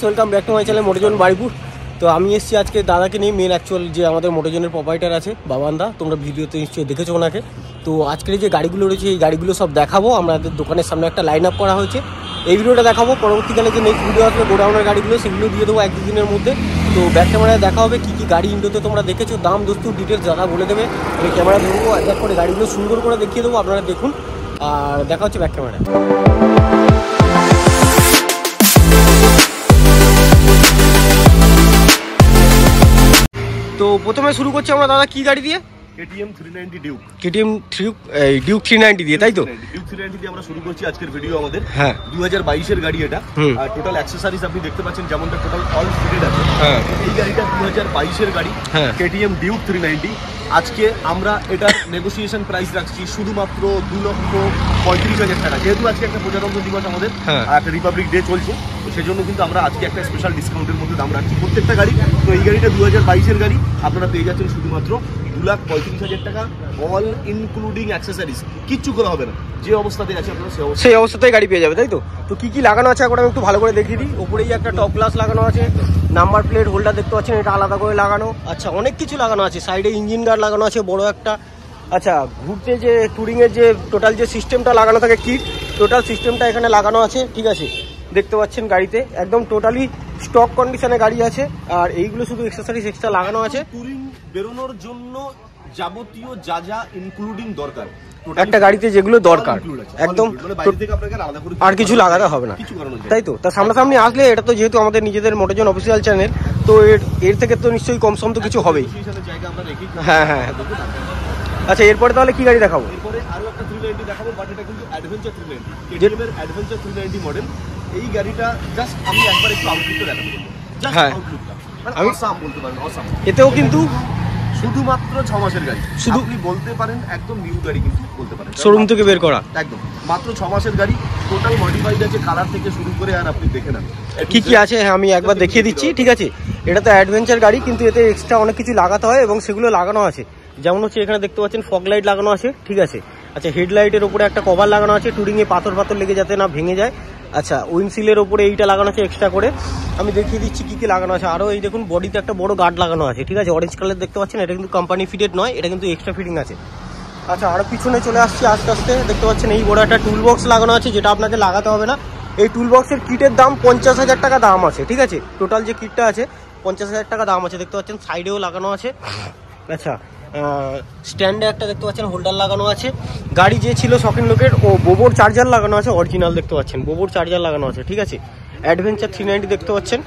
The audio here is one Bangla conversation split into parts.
Welcome back to my channel Motozone Baripur. তো আমি এসেছি আজকে দাদাকে নিয়ে, মেন অ্যাকচুয়াল যে আমাদের মোটোজনের প্রোপাইটার আছে বাবান্দা, তোমরা ভিডিওতে নিশ্চয়ই দেখেছো ওনাকে। তো আজকের যে গাড়িগুলো রয়েছে এই গাড়িগুলো সব দেখাবো। আমাদের দোকানের সামনে একটা লাইন আপ করা হয়েছে, এই ভিডিওটা দেখাবো। পরবর্তীকালে যে নেক্সট ভিডিও আসবে গোডাউনের গাড়িগুলো, সেগুলো দিয়ে দেবো এক দুদিনের মধ্যে। তো ব্যাক ক্যামেরায় দেখা হবে কী কী গাড়ি ইন্ডোতে তোমরা দেখেছো, দাম দস্তুর ডিটেলস দাদা বলে দেবে। আমি ক্যামেরা ধরবো, এক এক করে গাড়িগুলো সুন্দর করে দেখিয়ে দেবো, আপনারা দেখুন। আর দেখা হচ্ছে ব্যাক ক্যামেরায়। তো প্রথমে শুরু করছি আমরা দাদা কি গাড়ি দিয়ে? KTM 390 Duke. KTM ডিউক 390 দিয়ে, তাই তো? ডিউক 390 দিয়ে আমরা শুরু করছি আজকের ভিডিও আমাদের। হ্যাঁ, 2022 এর গাড়ি এটা। আর টোটাল অ্যাকসেসরিজ আপনি দেখতে পাচ্ছেন, যেমনটা টোটাল অল ফিটেড আছে। হ্যাঁ, এই গাড়িটা 2022 এর গাড়ি, KTM ডিউক 390। আজকে আমরা এটার নেগোসিয়েশন প্রাইস রাখছি শুধুমাত্র 2,35,000 টাকা। যেহেতু আজকে একটা প্রজাতন্ত্র দিবস আমাদের, একটা রিপাবলিক ডে চলছে, তো সেজন্য কিন্তু আমরা আজকে একটা স্পেশাল ডিসকাউন্টের মধ্যে দাম রাখছি প্রত্যেকটা গাড়ি। তো এই গাড়িটা 2022 এর গাড়ি, আপনারা পেয়ে যাচ্ছেন শুধুমাত্র 2,35,000 টাকা, অল ইনক্লুডিং অ্যাক্সেসরিজ। কিচ্ছু করা হবে না, যে অবস্থাতে আছে আপনারা সেই অবস্থাতেই গাড়ি পেয়ে যাবে, তাই তো? তো কি কি লাগানো আছে এখন আমি একটু ভালো করে দেখিয়ে দিই। উপরেই একটা টপ গ্লাস লাগানো আছে, নাম্বার প্লেট হোল্ডার দেখতে পাচ্ছেন, এটা আলাদা করে লাগানো। আচ্ছা, অনেক কিছু লাগানো আছে। সাইডে ইঞ্জিন গার্ড লাগানো আছে বড় একটা। আচ্ছা, ঘুরতে যে টুরিংয়ের যে টোটাল যে সিস্টেমটা লাগানো থাকে, কিট টোটাল সিস্টেমটা এখানে লাগানো আছে, ঠিক আছে? দেখতে পাচ্ছেন গাড়িতে একদম টোটালি স্টক কন্ডিশনে গাড়ি আছে। আর এইগুলো শুধু এক্সেসরিজ এক্সট্রা লাগানো আছে। টুরিং বেরোনোর জন্য যাবতীয় যা যা ইনক্লুডিং দরকার একটা গাড়িতে, যেগুলো দরকার একদম, আর কিছু লাগাতে হবে না, তাই তো? তা সামনাসামনি আসলে, এটা তো যেহেতু আমাদের নিজেদের মোটোজন অফিসিয়াল চ্যানেল, তো এর থেকে তো নিশ্চয়ই কম সম তো কিছু হবেই। হ্যাঁ হ্যাঁ। আচ্ছা, এরপরে তাহলে কি গাড়ি দেখাবো? এরপরে আরো একটা 390 দেখাবো, বাট এটা কিন্তু অ্যাডভেঞ্চার 390, KTM এর অ্যাডভেঞ্চার 390 মডেল। এই গাড়িটা জাস্ট আমি একবার একটু আউটলুকটা দেখাবো, জাস্ট আউটলুকটা, মানে অসাম বলতে পারেন, অসাম। এতেও কিন্তু শুধুমাত্র 6 মাসের গাড়ি, শুধু আপনি বলতে পারেন একদম নিউ গাড়ি, কিন্তু বলতে পারেন শোরুম থেকে বের করা, একদম মাত্র 6 মাসের গাড়ি। টোটাল মডিফাইড আছে, কালার থেকে শুরু করে, আর আপনি দেখে নেন কি কি আছে। হ্যাঁ, আমি একবার দেখিয়ে দিচ্ছি, ঠিক আছে? এটা তো অ্যাডভেঞ্চার গাড়ি, কিন্তু এতে এক্সট্রা অনেক কিছু লাগাতে হয় এবং সেগুলো লাগানো আছে। যেমন হচ্ছে এখানে দেখতে পাচ্ছেন ফগ লাইট লাগানো আছে, ঠিক আছে? আচ্ছা, হেডলাইটের উপরে একটা কভার লাগানো আছে, টুরিংয়ে পাথর লেগে যাতে না ভেঙে যায়। আচ্ছা, উইন্ডশিল্ডের উপরে এইটা লাগানো আছে এক্সট্রা করে। আমি দেখিয়ে দিচ্ছি কি কি লাগানো আছে। আরও এই দেখুন, বডিতে একটা বড় গার্ড লাগানো আছে, ঠিক আছে? অরেঞ্জ কালার দেখতে পাচ্ছেন, এটা কিন্তু কোম্পানি ফিটেড নয়, এটা কিন্তু এক্সট্রা ফিটিং আছে। আচ্ছা, আরও পিছনে চলে আসছি আস্তে আস্তে। দেখতে পাচ্ছেন এই বড় একটা টুল বক্স লাগানো আছে, যেটা আপনাকে লাগাতে হবে না। এই টুল বক্সের কিটের দাম 50,000 টাকা দাম আছে, ঠিক আছে? টোটাল যে কিটটা আছে 50,000 টাকা দাম আছে। দেখতে পাচ্ছেন সাইডেও লাগানো আছে। আচ্ছা, স্ট্যান্ডে একটা দেখতে পাচ্ছেন হোল্ডার লাগানো আছে। গাড়ি যে ছিল শখিন লোকের, ও বোবোর চার্জার লাগানো আছে, অরিজিনাল দেখতে পাচ্ছেন, বোবোর চার্জার লাগানো আছে, ঠিক আছে? অ্যাডভেঞ্চার 390 দেখতে পাচ্ছেন।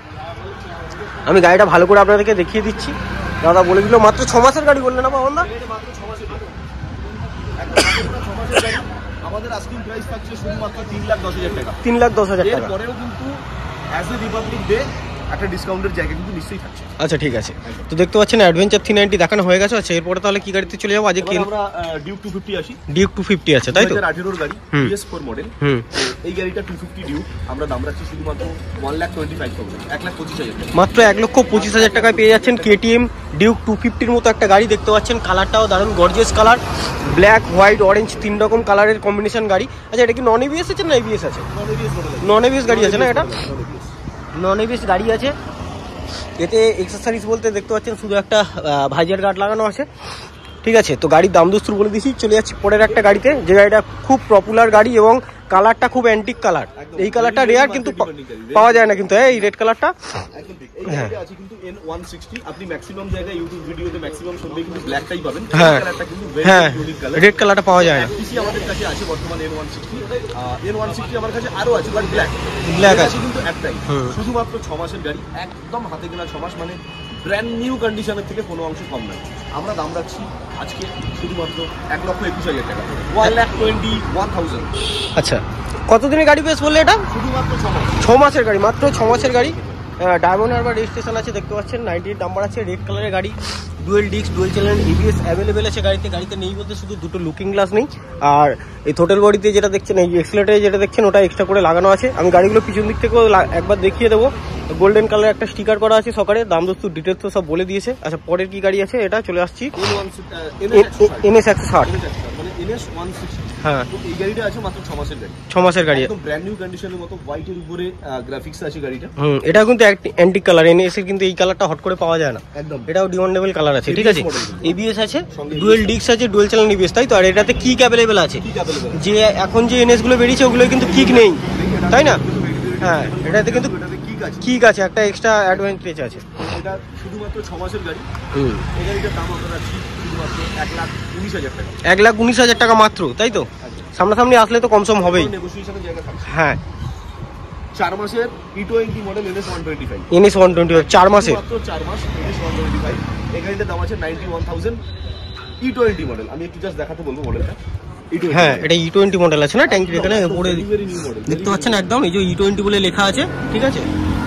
আমি গাড়িটা ভালো করে আপনাদেরকে দেখিয়ে দিচ্ছি। দাদা বলে দিল মাত্র 6 মাসের গাড়ি, বললেন না বাবান্দা? আমাদের আস্কিং প্রাইস থাকছে শুধুমাত্র 3,10,000 টাকা। 3,10,000 টাকা। এরপরেও কিন্তু অ্যাজ এ রিপাবলিক ডে একটা ডিসকাউন্টের জায়গা কিন্তু নিশ্চয়ই থাকছে। আচ্ছা, ঠিক আছে। তো দেখতে পাচ্ছেন অ্যাডভেঞ্চার 390 দেখানো হয়ে গেছে। আচ্ছা, এরপরে তাহলে কি গাড়িতে চলে যাবো? আজকে আমরা ডিউক 250 আসি। ডিউক 250 আছে, তাই তো? 2018 গাড়ি, PS4 মডেল। এই গাড়িটা 250 ডিউক আমরা দাম রাখছি শুধুমাত্র 1,25,000, 1,25,000 টাকা। মাত্র 1,25,000 টাকায় পেয়ে যাচ্ছেন KTM ডিউক 250-র মতো একটা গাড়ি। দেখতে পাচ্ছেন কালারটাও দারুণ gorgeous colour, black, white, orange 3 রকম কালারের কম্বিনেশন গাড়ি। আচ্ছা, এটা কি নন এবিএস আছে না এবিএস আছে? নন এবিএস গাড়ি আছে না? এটা নন এবিএস গাড়ি আছে। এতে এক্সেসরিজ বলতে দেখতে পাচ্ছেন শুধু একটা ভাইজার গার্ড লাগানো আছে, ঠিক আছে? তো গাড়ির দাম দস্তুর বলে দিচ্ছি। চলে যাচ্ছি পরের একটা গাড়িতে, যে গাড়িটা খুব পপুলার গাড়ি এবং কালারটা খুব অ্যান্টিক কালার। এই কালারটা রেয়ার, কিন্তু পাওয়া যায় না কিন্তু, এই রেড কালারটা। হ্যাঁ, আছে কিন্তু N160। আপনি ম্যাক্সিমাম জায়গায় ইউটিউব ভিডিওতে ম্যাক্সিমাম শুনলে কিন্তু ব্ল্যাকটাই পাবেন। হ্যাঁ, কালারটা কিন্তু হ্যাঁ, রেড কালারটা পাওয়া যায় না। পিসি আমাদের কাছে আছে বর্তমানে N160। N160 আমার কাছে আরো আছে, বাট ব্ল্যাক আছে কিন্তু একটাই। শুধুমাত্র 6 মাসের গাড়ি, একদম হাতে গোনা 6 মাস, মানে ব্র্যান্ড নিউ কন্ডিশনের থেকে কোনো অংশ কম নয়। আমরা দাম রাখছি আজকে শুধুমাত্র 1,21,000 টাকা, 1,21,000। আচ্ছা, কতদিনের গাড়ি বেশ বললে এটা? শুধুমাত্র 6 মাসের গাড়ি, মাত্র 6 মাসের গাড়ি। ডায়মন্ড হারবার রেজিস্ট্রেশন আছে, দেখতে পাচ্ছেন 98 নাম্বার আছে, রেড কালারের গাড়ি। Dual disc, dual channel ABS available আছে গাড়িতে। গাড়িতে নেই বলতে শুধু দুটো লুকিং গ্লাস নেই। আর এই থ্রোটল বডিতে যেটা দেখছেন, এই এক্সিলারেটরে যেটা দেখছেন, ওটা এক্সট্রা করে লাগানো আছে। আমি গাড়িগুলো পিছন দিক থেকেও একবার দেখিয়ে দেবো। গোল্ডেন কালার একটা স্টিকার করা আছে সকালে, দাম দস্তুর ডিটেলস তো সব বলে দিয়েছে। আচ্ছা, পরের কি গাড়ি আছে? এটা চলে আসছি NS 160। NS 160। হ্যাঁ, তো এই গাড়িটা আছে মাত্র 6 মাসের গাড়ি। 6 মাসের গাড়ি, একদম ব্র্যান্ড নিউ কন্ডিশনের মতো হোয়াইটের উপরে গ্রাফিক্স আছে গাড়িটা। এটা কিন্তু অ্যান্টিক কালার, NS এর কিন্তু এই কালারটা হট করে পাওয়া যায় না একদম, এটাও ডিমান্ডেবল কালার আছে। ঠিক আছে, ABS আছে, ডুয়েল ডিস্ক আছে, ডুয়েল চ্যানেল ABS, তাই তো? আর এটাতে কিক অ্যাভেলেবেল আছে, যে এখন যে NS গুলো বেরিয়েছে ওগুলো কিন্তু কিক নেই, তাই না? হ্যাঁ, এটাতে কিন্তু কিক আছে, একটা এক্সট্রা অ্যাডভান্টেজ আছে। এটা শুধুমাত্র 6 মাসের গাড়ি। এই গাড়িটার দাম আমরা রাখছি শুধুমাত্র 1,19,000 টাকা। 1,19,000 টাকা মাত্র, তাই তো? সামনাসামনি আসলে তো কম সম হবেই। নেগোসিয়েশনের জায়গা থাকছে। হ্যাঁ, 4 মাসের E20 মডেল NS 125। NS 125 4 মাসে, মাত্র 4 মাস NS 125। এই গাড়িটার দাম আছে 91,000। E20 মডেল, আমি একটু জাস্ট দেখাতে বলবো মডেলটা। হ্যাঁ, এটা E20 মডেল আছে না, ট্যাঙ্কির এখানে উপরে দেখতে পাচ্ছেন একদম, এই যে E20 বলে লেখা আছে। ঠিক আছে,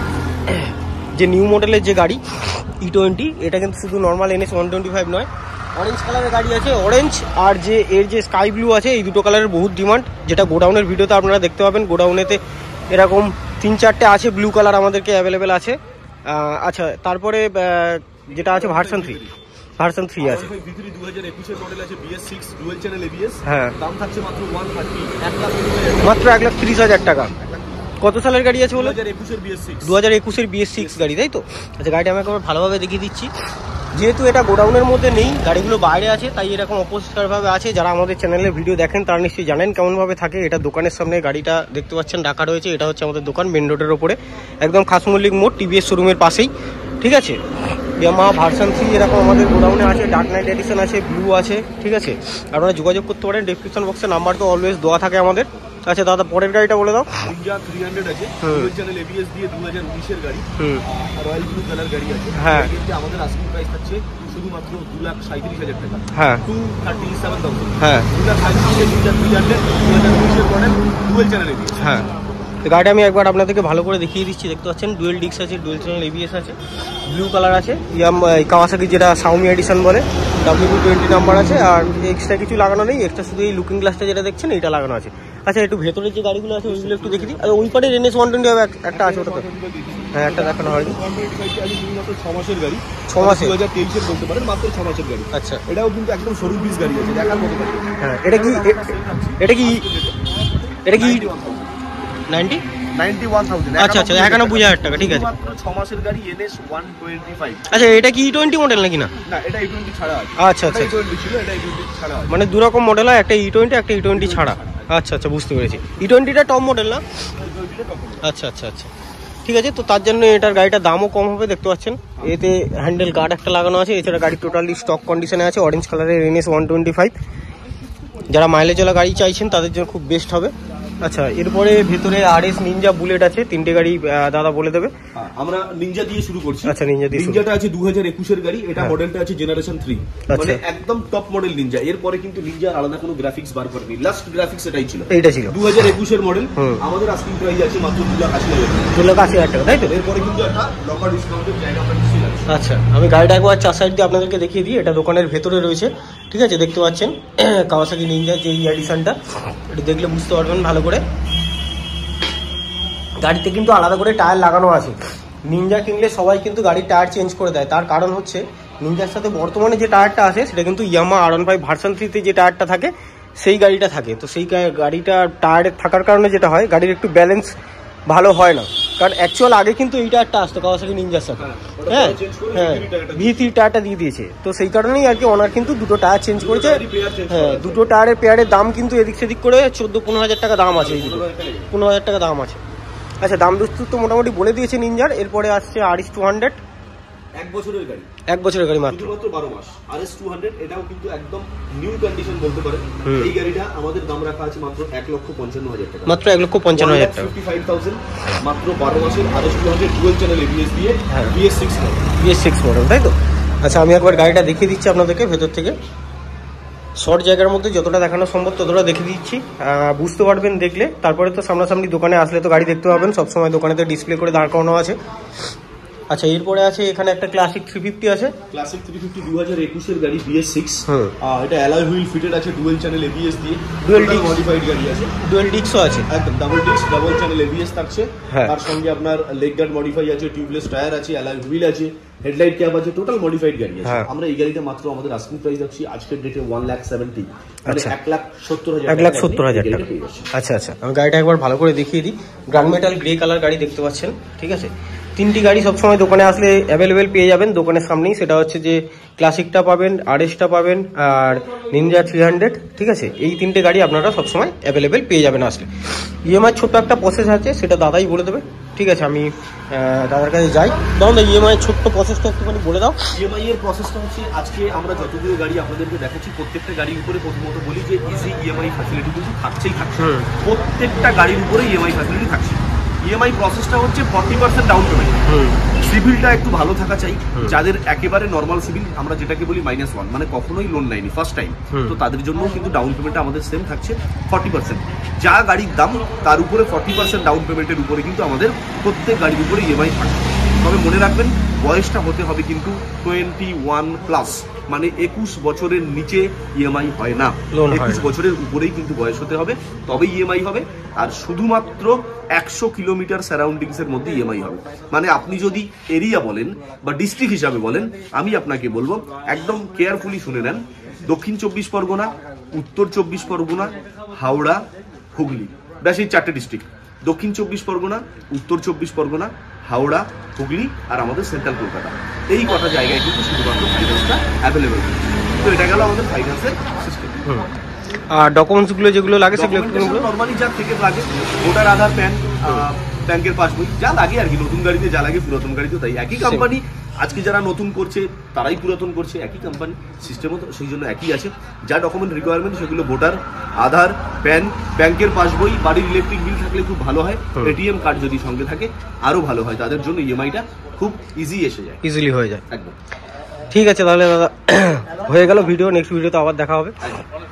যে নিউ মডেলের যে গাড়ি E20, এটা কিন্তু শুধু নর্মাল NS 125 নয়, অরেঞ্জ কালারের গাড়ি আছে। অরেঞ্জ আর যে এর যে স্কাই ব্লু আছে, এই দুটো কালারের বহুত ডিমান্ড, যেটা গোডাউনের ভিডিওতে আপনারা দেখতে পাবেন। গোডাউনেতে এরকম 3-4টে আছে ব্লু কালার আমাদেরকে অ্যাভেলেবেল আছে। আচ্ছা, তারপরে যেটা আছে ভার্সন 3 আছে। 2021 মডেল আছে, BS6 ডুয়াল চ্যানেল ABS। হ্যাঁ, দাম থাকছে মাত্র 130, মাত্র 1,30,000 টাকা। কত সালের গাড়ি আছে বলো? 2021 এর BS6 গাড়ি, তাই তো? আচ্ছা, গাড়িটা আমি একবার ভালোভাবে দেখিয়ে দিচ্ছি। যেহেতু এটা গোডাউনের মধ্যে নেই, গাড়িগুলো বাইরে আছে, তাই এরকম অপরিষ্কারভাবে আছে। যারা আমাদের চ্যানেলের ভিডিও দেখেন তারা নিশ্চয়ই জানেন কেমনভাবে থাকে। এটা দোকানের সামনে গাড়িটা দেখতে পাচ্ছেন রাখা রয়েছে। এটা হচ্ছে আমাদের দোকান, মেন রোডের ওপরে, একদম খাসমল্লিক মোড়, TVS শোরুমের পাশেই। ঠিক আছে, ইয়ামাহা ভার্সন 3 এরকম আমাদের গোডাউনে আছে। ডার্ক নাইট এডিশন আছে, ব্লু আছে। ঠিক আছে, আপনারা যোগাযোগ করতে পারেন, ডেসক্রিপশন বক্সে নাম্বার তো অলওয়েজ দেওয়া থাকে আমাদের। আচ্ছা দাদা, পরের গাড়িটা বলে দাও। Ninja 300 আছে, ডুয়াল চ্যানেল ABS দিয়ে 2019 এর গাড়ি, রয়্যাল ব্লু কালার গাড়ি আছে। হ্যাঁ, কিন্তু আমাদের আস্কিং প্রাইস থাকছে শুধুমাত্র 2,37,000 টাকা। হ্যাঁ, 2,37,000। হ্যাঁ, 2,37,000 Ninja 300 2019 এর মডেল, ডুয়াল চ্যানেল ABS। হ্যাঁ, তো গাড়িটা আমি একবার আপনাদেরকে ভালো করে দেখিয়ে দিচ্ছি। দেখতে পাচ্ছেন ডুয়েল ডিস্ক আছে, ডুয়েল চ্যানেল ABS আছে, ব্লু কালার আছে, কাওয়াসাকি যেটা সাউমি এডিশন বলে, W220 নাম্বার আছে। আর এক্সট্রা কিছু লাগানো নেই, এক্সট্রা শুধু এই লুকিং গ্লাসটা যেটা দেখছেন এটা লাগানো আছে। আচ্ছা, একটু ভেতরের যে গাড়িগুলো আছে ওইগুলো একটু দেখে দিই। আর ওই পারে NS 125 একটা আছে, ওটা তো হ্যাঁ, একটা দেখানো হয়নি। 6 মাসের গাড়ি, 6 মাসে 2023 এর বলতে পারেন, মাত্র 6 মাসের গাড়ি। আচ্ছা, এটাও কিন্তু একদম সরু পিস গাড়ি আছে, দেখার মতো গাড়ি। হ্যাঁ, এটা কি 91,000? আচ্ছা, 91,000 টাকা। ঠিক আছে, মাত্র 6 মাসের গাড়ি, NS 125। আচ্ছা, এটা কি E20 মডেল নাকি? না, এটা E20 ছাড়া আছে। আচ্ছা, আচ্ছা, E20 ছিল, এটা E20 ছাড়া আছে। মানে দু রকম মডেল হয়, একটা E20 একটা E20 ছাড়া। আচ্ছা, আচ্ছা, বুঝতে পেরেছি। E20টা টপ মডেল না? আচ্ছা, আচ্ছা, আচ্ছা, ঠিক আছে। তো তার জন্য এটার গাড়িটার দামও কম হবে, দেখতে পাচ্ছেন। এতে হ্যান্ডেল গার্ড একটা লাগানো আছে। এছাড়া গাড়ি টোটালি স্টক কন্ডিশনে আছে। অরেঞ্জ কালারের NS 125, যারা মাইলেজওয়ালা গাড়ি চাইছেন তাদের জন্য খুব বেস্ট হবে। আচ্ছা, এরপরে ভেতরে RS নিনজা বুলেট আছে, 3টে গাড়ি দাদা বলে দেবে। আমরা নিনজা দিয়ে শুরু করছি। আচ্ছা, নিনজাটা আছে 2021 এর গাড়ি। এটা মডেলটা আছে জেনারেশন 3, মানে একদম টপ মডেল নিনজা। এরপরে কিন্তু নিনজা আলাদা কোনো গ্রাফিক্স বার করেনি, লাস্ট গ্রাফিক্স এটাই ছিল। 2021 এর মডেল। আমাদের আস্কিং প্রাইস আছে মাত্র 2,80,000 টাকা, তাই তো? এরপরে কিন্তু একটা লকার ডিসকাউন্টের জায়গা আমরা নিচ্ছি। আচ্ছা, আমি গাড়িটা একবার 4 সাইড দিয়ে আপনাদেরকে দেখিয়ে দিই। এটা দোকানের ভেতরে রয়েছে। ঠিক আছে, দেখতে পাচ্ছেন কাওয়াসাকি নিনজা যে এডিশনটা, এটা দেখলে বুঝতে পারবেন ভালো করে। গাড়িতে কিন্তু আলাদা করে টায়ার লাগানো আছে। নিনজা কিনলে সবাই কিন্তু গাড়ির টায়ার চেঞ্জ করে দেয়, তার কারণ হচ্ছে নিনজার সাথে বর্তমানে যে টায়ারটা আছে সেটা কিন্তু ইয়ামাহা R15 ভার্সন 3তে যে টায়ারটা থাকে সেই গাড়িটা থাকে। তো সেই গাড়িটা টায়ারে থাকার কারণে যেটা হয়, গাড়ির একটু ব্যালেন্স ভালো হয় না। কারণ অ্যাকচুয়াল আগে কিন্তু এই টায়ারটা আসতো কাওয়াসাকি নিনজার সাথে। হ্যাঁ, হ্যাঁ, V3 টায়ারটা দিয়ে দিয়েছে। তো সেই কারণেই আর কি ওনার কিন্তু দুটো টায়ার চেঞ্জ করেছে। হ্যাঁ, দুটো টায়ারের পেয়ারের দাম কিন্তু এদিক সেদিক করে 14-15,000 টাকা দাম আছে। এই দুটো 15,000 টাকা দাম আছে। আচ্ছা, দাম দস্তুর তো মোটামুটি বলে দিয়েছে নিনজার। এরপরে আসছে RS 200, 1 বছরের গাড়ি। 1 বছরের গাড়ি মাত্র 12 মাস। RS 200 এটাও কিন্তু একদম নিউ কন্ডিশন বলতে পারেন। এই গাড়িটা আমাদের দাম রাখা আছে মাত্র 1,55,000 টাকা, মাত্র 1,55,000 টাকা, 55,000 মাত্র 12 মাসের RS 200 ডুয়াল চ্যানেল ABS দিয়ে, BS6 মডেল, তাই তো? আচ্ছা, আমি একবার গাড়িটা দেখিয়ে দিচ্ছি আপনাদেরকে ভেতর থেকে। শর্ট জায়গার মধ্যে যতটা দেখানো সম্ভব ততটা দেখে দিচ্ছি, বুঝতে পারবেন দেখলে। তারপরে তো সামনাসামনি দোকানে আসলে তো গাড়ি দেখতে পাবেন, সবসময় দোকানেতে ডিসপ্লে করে দাঁড় করানো আছে। আচ্ছা, এরপরে আছে এখানে একটা ক্লাসিক 350 আছে। ক্লাসিক 350 2021 এর গাড়ি BS6। এটা অ্যালয় হুইল ফিটেড আছে, ডুয়েল চ্যানেল ABS দিয়ে, ডুয়েল ডিস্ক মডিফাইড গাড়ি আছে, ডুয়েল ডিস্কও আছে, একদম double disc, double channel ABS থাকছে। তার সঙ্গে আপনার লেগ গার্ড মডিফাই আছে, টিউবলেস টায়ার আছে, অ্যালয় হুইল আছে, হেডলাইট ক্যাপ আছে, টোটাল মডিফাইড গাড়ি আছে। আমরা এই গাড়িটা মাত্র আমাদের আস্কিং প্রাইস রাখছি আজকের ডেটে 1,70,000, মানে 1,70,000 টাকা। আচ্ছা আচ্ছা, আমি গাড়িটা একবার ভালো করে দেখিয়ে দিই। গ্রান মেটাল গ্রে কালার গাড়ি দেখতে পাচ্ছেন, ঠিক আছে। তিনটি গাড়ি সবসময় দোকানে আসলে অ্যাভেলেবেল পেয়ে যাবেন দোকানের সামনেই। সেটা হচ্ছে যে ক্লাসিকটা পাবেন, RS-টা পাবেন, আর নিনজা 300, ঠিক আছে। এই তিনটে গাড়ি আপনারা সবসময় অ্যাভেলেবেল পেয়ে যাবেন আসলে। EMI ছোট্ট একটা প্রসেস আছে, সেটা দাদাই বলে দেবে, ঠিক আছে। আমি দাদার কাছে যাই। ধরুন EMI ছোট্ট প্রসেসটা একটুখানি বলে দাও। EMI এর প্রসেসটা হচ্ছে, আজকে আমরা যতগুলো গাড়ি আপনাদেরকে দেখাচ্ছি প্রত্যেকটা গাড়ির উপরে প্রথমত বলি যে ইজি EMI ফ্যাসিলিটি কিন্তু থাকছেই থাকছে। প্রত্যেকটা গাড়ির উপরে EMI ফ্যাসিলিটি থাকছে। EMI প্রসেসটা হচ্ছে 40% ডাউন পেমেন্ট। সিভিলটা একটু ভালো থাকা চাই। যাদের একেবারে নর্মাল সিভিল, আমরা যেটাকে বলি -1, মানে কখনোই লোন নেয়নি ফার্স্ট টাইম, তো তাদের জন্য কিন্তু ডাউন পেমেন্টটা আমাদের সেম থাকছে 40%। যা গাড়ির দাম তার উপরে 40% ডাউন পেমেন্টের উপরে কিন্তু আমাদের প্রত্যেক গাড়ির উপরে EMI থাকে। তবে মনে রাখবেন, বয়সটা হতে হবে কিন্তু 21+, মানে 21 বছরের নিচে EMI হয় না, 21 বছরের উপরেই কিন্তু বয়স হতে হবে, তবেই EMI হবে। আর শুধুমাত্র 100 কিলোমিটার সারাউন্ডিংস এর মধ্যে EMI হবে। মানে আপনি যদি এরিয়া বলেন বা ডিস্ট্রিক্ট হিসাবে বলেন, আমি আপনাকে বলবো একদম কেয়ারফুলি শুনে নেন। দক্ষিণ 24 পরগনা, উত্তর 24 পরগনা, হাওড়া, হুগলি, ব্যাস এই 4টে ডিস্ট্রিক্ট। দক্ষিণ 24 পরগনা, উত্তর 24 পরগনা, হাওড়া, হুগলি আর আমাদের সেন্ট্রাল কলকাতা, এই কটা জায়গায় কিন্তু শুধুমাত্র ফাইন্যান্সটা অ্যাভেলেবেল। তো এটা গেল আমাদের ফাইন্যান্সের সিস্টেম। আর ডকুমেন্টসগুলো যেগুলো লাগে সেগুলো নর্মালি যা থেকে লাগে, ভোটার, আধার, প্যান, ব্যাংকের পাসবই, যা লাগে আর কি। নতুন গাড়িতে যা লাগে পুরাতন গাড়িতেও তাই। একই কোম্পানি, আজকে যারা নতুন করছে তারাই পুরাতন করছে, একই কোম্পানি, সিস্টেমও তো সেই জন্য একই আছে। যা ডকুমেন্ট রিকোয়ারমেন্ট সেগুলো ভোটার, আধার, প্যান, ব্যাংকের পাসবই, বাড়ির ইলেকট্রিক বিল থাকলে খুব ভালো হয়, ATM কার্ড যদি সঙ্গে থাকে আরো ভালো হয়। তাদের জন্য EMI-টা খুব ইজি এসে যায়, ইজিলি হয়ে যায় একদম। ঠিক আছে, তাহলে দাদা হয়ে গেল ভিডিও। নেক্সট ভিডিওতে আবার দেখা হবে।